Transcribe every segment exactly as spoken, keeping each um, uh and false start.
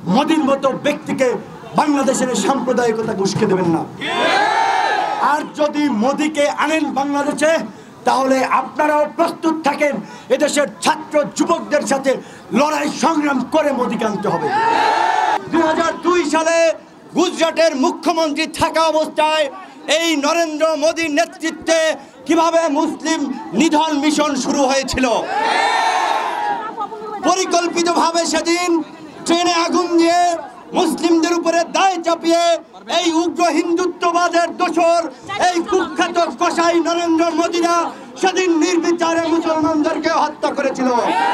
মোদির মতো ব্যক্তিকে বাংলাদেশের সাম্প্রদায়িকতা উস্কে দেবেন না। আর যদি মোদিকে আনেন বাংলাদেশে, তাহলে আপনারাও প্রস্তুত থাকেন এদেশের ছাত্র যুবকদের সাথে লড়াই সংগ্রাম করে মোদিকে আনতে হবে। দুই হাজার দুই সালে গুজরাটের মুখ্যমন্ত্রী থাকা অবস্থায় এই নরেন্দ্র মোদীর নেতৃত্বে কিভাবে মুসলিম নিধন মিশন শুরু হয়েছিল। পরিকল্পিতভাবে সেদিন ট্রেনে আগুন দিয়ে মুসলিমদের উপরে দায় চাপিয়ে এই উগ্র হিন্দুত্ববাদের দোসর এই কুখ্যাত কসাই নরেন্দ্র মোদীরা সেদিন নির্বিচারে মুসলমানদেরকে হত্যা করেছিল।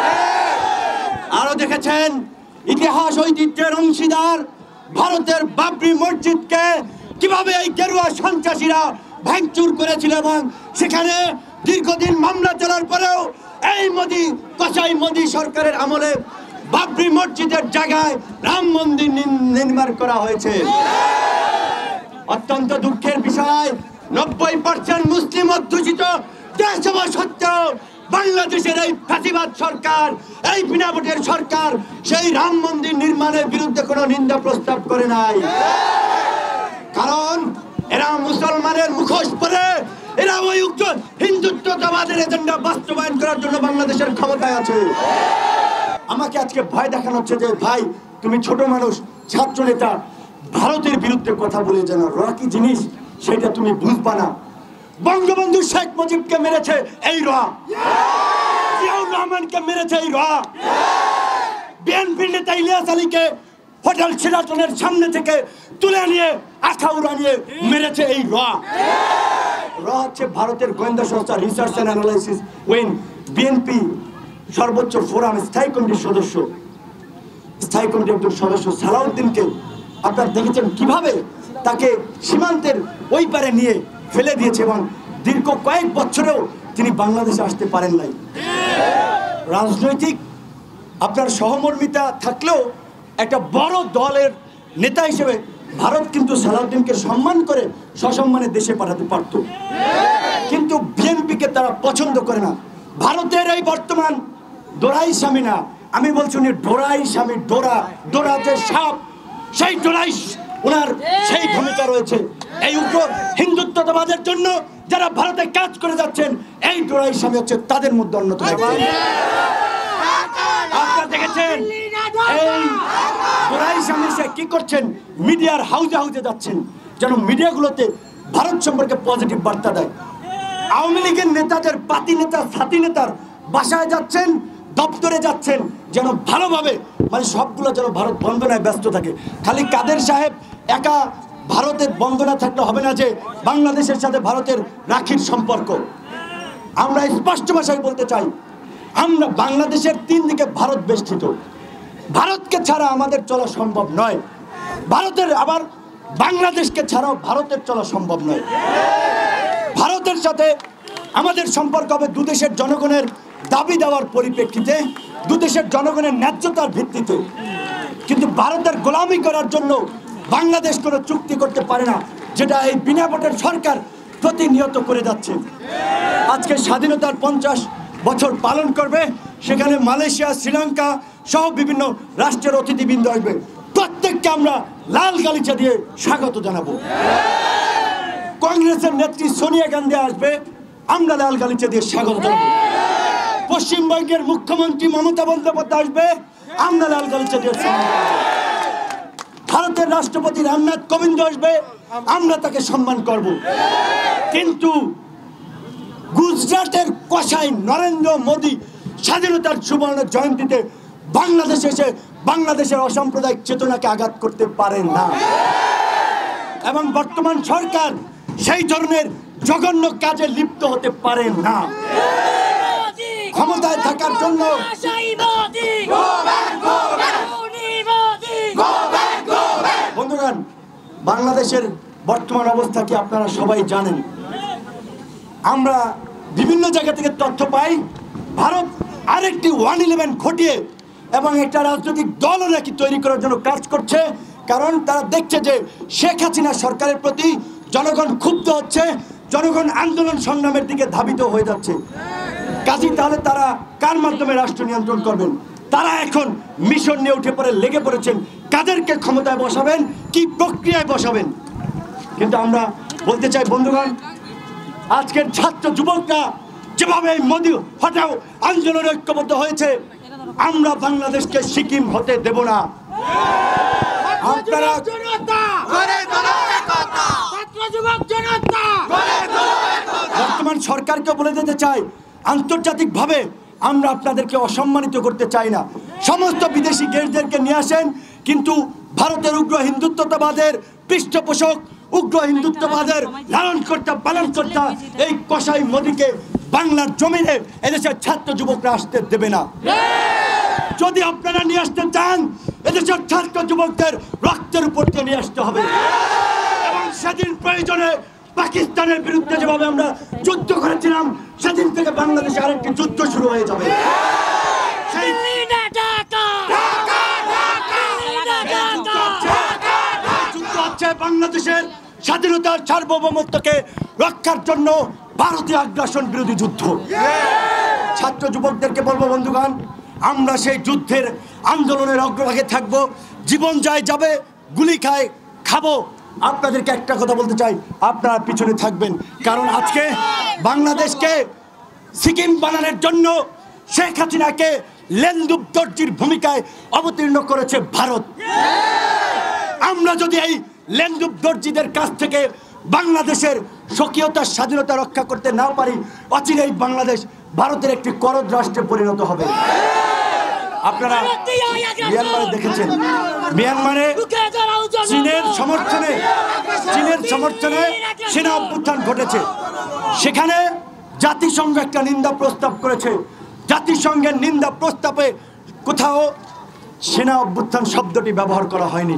আরো দেখেছেন ইতিহাস ঐতিহ্যের অংশীদার ভারতের বাবরি মসজিদকে কিভাবে এই গেরুয়া সন্ত্রাসীরা ভাঙচুর করেছিল এবং সেখানে দীর্ঘদিন মামলা চলার পরেও এই মোদী কসাই মোদী সরকারের আমলে বাবরি মসজিদের জায়গায় রাম মন্দির নির্মাণ করা হয়েছে। অত্যন্ত দুঃখের বিষয়, নব্বই পার্সেন্ট মুসলিম অধ্যুষিত দেশ হওয়া সত্ত্বেও বাংলাদেশের এই ফাঁসিবাদ সরকার, এই বিনা ভোটের সরকার সেই রাম মন্দির নির্মাণের বিরুদ্ধে কোনো নিন্দা প্রস্তাব করে নাই। কারণ এরা মুসলমানের মুখোশ পরে এরা ওই উগ্র হিন্দুত্ববাদের এজেন্ডা বাস্তবায়ন করার জন্য বাংলাদেশের ক্ষমতায় আছে। আমাকে আজকে ভয় দেখানো হচ্ছে যে ভাই তুমি ছোট মানুষ, ছাত্র নেতা, ভারতের বিরুদ্ধে কথা বলে জানো র কি জিনিস সেটা তুমি বুঝবা না। বঙ্গবন্ধু শেখ মুজিবকে মেরেছে এই র, জিয়াউর রহমানকে মেরেছে এই র, বিএনপি নেতা ইলিয়াস আলীকে হোটেল সিরাটনের সামনে থেকে তুলে নিয়ে আখাউড়া নিয়ে মেরেছে এই র। র হচ্ছে ভারতের গোয়েন্দা সংস্থা research and analysis wing, BNP সর্বোচ্চ ফোরাম স্থায়ী কমিটির সদস্য, স্থায়ী কমিটির একজন সদস্য সালাউদ্দিনকে আপনারা দেখেছেন কিভাবে তাকে সীমান্তের ওই পারে নিয়ে ফেলে দিয়েছে এবং দীর্ঘ কয়েক বছরেও তিনি বাংলাদেশে আসতে পারেন নাই। রাজনৈতিক আপনার সহমর্মিতা থাকলেও একটা বড় দলের নেতা হিসেবে ভারত কিন্তু সালাউদ্দিনকে সম্মান করে সসম্মানে দেশে পাঠাতে পারত, কিন্তু বিএনপিকে তারা পছন্দ করে না। ভারতের এই বর্তমান ডোরাই স্বামী না, আমি বলছি উনি ডোরাই স্বামী, ডোরা ডোরা যে সাপ, সেই ডোরাই ওনার সেই ভূমিকা রয়েছে। এই উগ্র হিন্দুত্ববাদের জন্য যারা ভারতে কাজ করে যাচ্ছেন এই ডোরাই স্বামী হচ্ছে তাদের মধ্যে অন্যতম। আপনারা দেখেছেন এই ডোরাই স্বামী সে কি করছেন, মিডিয়ার হাউজে হাউজে যাচ্ছেন যেন মিডিয়াগুলোতে ভারত সম্পর্কে পজিটিভ বার্তা দেয়। আওয়ামী লীগের নেতাদের পাতি নেতা সাথী নেতার বাসায় যাচ্ছেন, দপ্তরে যাচ্ছেন যেন ভালোভাবে মানে সবগুলো যেন ভারত বন্দনায় ব্যস্ত থাকে। খালি কাদের সাহেব একা ভারতের বন্দনা থাকলে হবে না যে বাংলাদেশের সাথে ভারতের রাখির সম্পর্ক। আমরা স্পষ্ট ভাষায় বলতে চাই, আমরা বাংলাদেশের তিন দিকে ভারত বেষ্টিত, ভারতকে ছাড়া আমাদের চলা সম্ভব নয়, ভারতের আবার বাংলাদেশকে ছাড়াও ভারতের চলা সম্ভব নয়। ভারতের সাথে আমাদের সম্পর্ক হবে দুদেশের জনগণের দাবি দেওয়ার পরিপ্রেক্ষিতে, দুদেশের জনগণের ন্যায্যতার ভিত্তিতে, কিন্তু ভারতের গোলামি করার জন্য বাংলাদেশ কোনো চুক্তি করতে পারে না, যেটা এই বিনা ভোটের সরকার প্রতিনিয়ত করে যাচ্ছে। আজকে স্বাধীনতার পঞ্চাশ বছর পালন করবে, সেখানে মালয়েশিয়া, শ্রীলঙ্কা সহ বিভিন্ন রাষ্ট্রের অতিথিবৃন্দ আসবে, প্রত্যেককে আমরা লাল গালিচা দিয়ে স্বাগত জানাবো। কংগ্রেসের নেত্রী সোনিয়া গান্ধী আসবে, আমরা লাল গালিচা দিয়ে স্বাগত জানাবো। পশ্চিমবঙ্গের মুখ্যমন্ত্রী মমতা বন্দ্যোপাধ্যায় আসবে, আমরা লাল গালিচা দিয়ে স্বাগত জানাবো। ভারতের রাষ্ট্রপতি রামনাথ কোবিন্দ আসবে, আমরা তাকে সম্মান করব। কিন্তু গুজরাটের কসাই নরেন্দ্র মোদী স্বাধীনতার সুবর্ণ জয়ন্তীতে বাংলাদেশে এসে বাংলাদেশের অসাম্প্রদায়িক চেতনাকে আঘাত করতে পারেন না, এবং বর্তমান সরকার সেই ধরনের জঘন্য কাজে লিপ্ত হতে পারেন না। ক্ষমতায় থাকার জন্য বন্ধুগণ, বাংলাদেশের বর্তমান অবস্থা কি আপনারা সবাই জানেন। আমরা বিভিন্ন জায়গা থেকে তথ্য পাই, ভারত আরেকটি ওয়ান ইলেভেন ঘটিয়ে এবং একটা রাজনৈতিক দলও নাকি তৈরি করার জন্য কাজ করছে, কারণ তারা দেখছে যে শেখ হাসিনা সরকারের প্রতি জনগণ ক্ষুব্ধ হচ্ছে, জনগণ আন্দোলন সংগ্রামের দিকে ধাবিত হয়ে যাচ্ছে। কাজী তাহলে তারা কার মাধ্যমে রাষ্ট্র নিয়ন্ত্রণ করবেন? তারা এখন মিশন নিয়ে উঠে পড়ে লেগে পড়েছেন কাদেরকে ক্ষমতায় বসাবেন, কি প্রক্রিয়ায় বসাবেন। কিন্তু আমরা বলতে চাই বন্ধুগণ, আজকের ছাত্র যুবকরা যেভাবে মোদি হটাও আন্দোলনে ঐক্যবদ্ধ হয়েছে, আমরা বাংলাদেশকে সিকিম হতে দেব না। আপনারা বর্তমান সরকারকে বলে দিতে চাই, আন্তর্জাতিকভাবে আমরা আপনাদেরকে অসম্মানিত করতে চাই না। সমস্ত বিদেশি গেস্টদেরকে নিয়ে আসেন, কিন্তু ভারতের উগ্র হিন্দুত্ববাদের পৃষ্ঠপোষক, উগ্র হিন্দুত্ববাদের লালন কর্তা পালন কর্তা এই কসাই মোদিকে বাংলার জমিনে এদেশের ছাত্র যুবকরা আসতে দেবে না। যদি আপনারা নিয়ে আসতে চান, এদেশের ছাত্র যুবকদের রক্তের উপর দিয়ে নিয়ে আসতে হবে। এবং সেদিন প্রয়োজনে পাকিস্তানের বিরুদ্ধে যেভাবে আমরা যুদ্ধ করেছিলাম, সেদিন থেকে বাংলাদেশে আরেকটি যুদ্ধ শুরু হয়ে যাবে। সেই যুদ্ধ হচ্ছে বাংলাদেশের স্বাধীনতার সার্বভৌমত্বকে রক্ষার জন্য ভারতীয় আগ্রাসন বিরোধী যুদ্ধ। ছাত্র যুবকদেরকে বলবো বন্ধুগণ, আমরা সেই যুদ্ধের আন্দোলনের অগ্রভাগে থাকবো। জীবন যায় যাবে, গুলি খায় খাবো। আপনাদেরকে একটা কথা বলতে চাই, আপনারা পিছনে থাকবেন, কারণ আজকে বাংলাদেশকে সিকিম বানানোর জন্য শেখ হাসিনাকে লেন্দুব দর্জির ভূমিকায় অবতীর্ণ করেছে ভারত। আমরা যদি এই লেন্দুব দর্জিদের কাছ থেকে বাংলাদেশের স্বকীয়তার স্বাধীনতা রক্ষা করতে না পারি, অচিরেই বাংলাদেশ ভারতের একটি করদ রাষ্ট্রে পরিণত হবে। আপনারা মিয়ানমারে দেখেছেন, মিয়ানমারে চীনের সমর্থনে চীনের সমর্থনে সেনা অভ্যুত্থান ঘটেছে। সেখানে জাতিসংঘ একটা নিন্দা প্রস্তাব করেছে। জাতিসংঘের নিন্দা প্রস্তাবে কোথাও সেনা অভ্যুত্থান শব্দটি ব্যবহার করা হয়নি,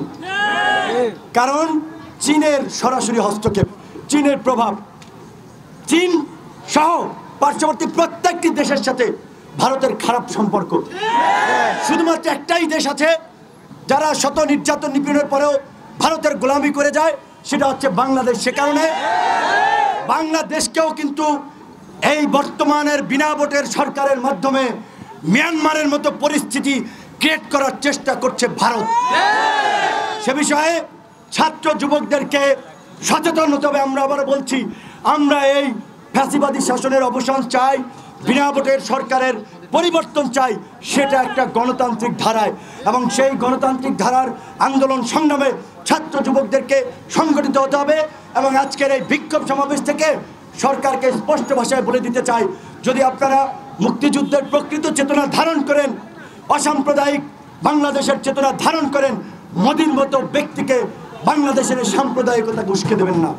কারণ চীনের সরাসরি হস্তক্ষেপ, চীনের প্রভাব। চীন সহ পার্শ্ববর্তী প্রত্যেকটি দেশের সাথে ভারতের খারাপ সম্পর্ক। শুধুমাত্র একটাই দেশ আছে যারা শত নির্যাতন নিপীড়নের পরেও ভারতের গোলামি করে যায়, সেটা হচ্ছে বাংলাদেশ। সে কারণে বাংলাদেশকেও কিন্তু এই বর্তমানের বিনা ভোটের সরকারের মাধ্যমে মিয়ানমারের মতো পরিস্থিতি ক্রিয়েট করার চেষ্টা করছে ভারত। সে বিষয়ে ছাত্র যুবকদেরকে সচেতন হতে হবে। আমরা আবার বলছি, আমরা এই ফ্যাসিবাদী শাসনের অবসান চাই, বিনা ভোটের সরকারের পরিবর্তন চাই, সেটা একটা গণতান্ত্রিক ধারায়। এবং সেই গণতান্ত্রিক ধারার আন্দোলন সংগ্রামে ছাত্র যুবকদেরকে সংগঠিত হতে হবে। এবং আজকের এই বিক্ষোভ সমাবেশ থেকে সরকারকে স্পষ্ট ভাষায় বলে দিতে চাই, যদি আপনারা মুক্তিযুদ্ধের প্রকৃত চেতনা ধারণ করেন, অসাম্প্রদায়িক বাংলাদেশের চেতনা ধারণ করেন, মোদির মতো ব্যক্তিকে বাংলাদেশের সাম্প্রদায়িকতাকে উস্কে দেবেন না।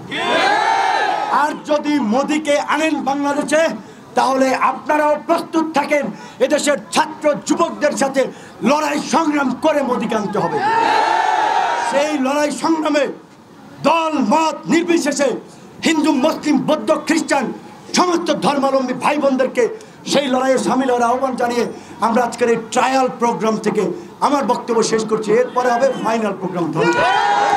আর যদি মোদিকে আনেন বাংলাদেশে, তাহলে আপনারাও প্রস্তুত থাকেন এদেশের ছাত্র যুবকদের সাথে লড়াই সংগ্রাম করে মোদিকে আনতে হবে। সেই লড়াই সংগ্রামে দল মত নির্বিশেষে হিন্দু, মুসলিম, বৌদ্ধ, খ্রিস্টান সমস্ত ধর্মাবলম্বী ভাই বোনদেরকে সেই লড়াইয়ে সামিল হওয়ার আহ্বান জানিয়ে আমরা আজকের এই ট্রায়াল প্রোগ্রাম থেকে আমার বক্তব্য শেষ করছি। এরপরে হবে ফাইনাল প্রোগ্রাম। ধন্যবাদ।